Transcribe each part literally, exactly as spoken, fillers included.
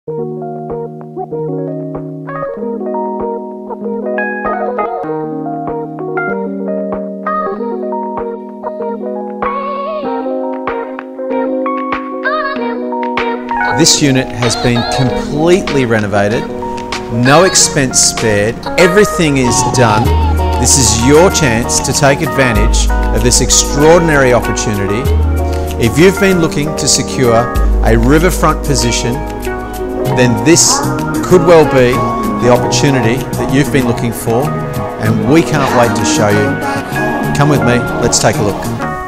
This unit has been completely renovated, no expense spared, everything is done. This is your chance to take advantage of this extraordinary opportunity. If you've been looking to secure a riverfront position, then this could well be the opportunity that you've been looking for, and we can't wait to show you. Come with me, let's take a look.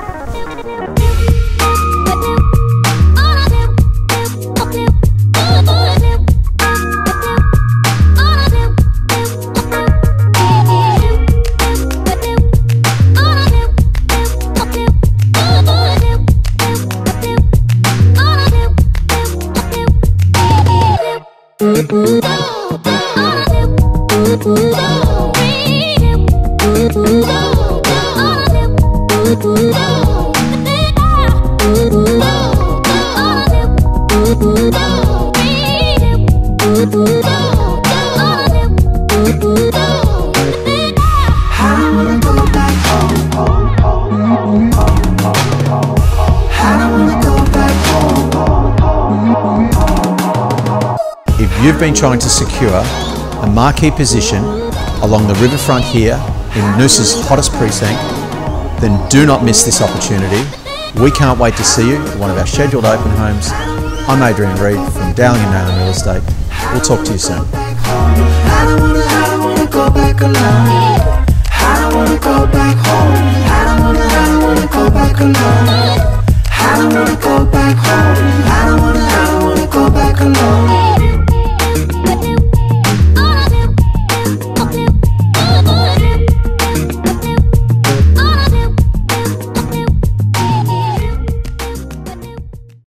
If you've been trying to secure a marquee position along the riverfront here in Noosa's hottest precinct, then do not miss this opportunity. We can't wait to see you at one of our scheduled open homes. I'm Adrian Reid from Dowling and Nayland Real Estate. We'll talk to you soon. I don't wanna, I don't wanna go back alone. I don't wanna go back home. I don't wanna, I don't wanna go back alone. I don't wanna go back home. I don't wanna, I don't wanna go back alone.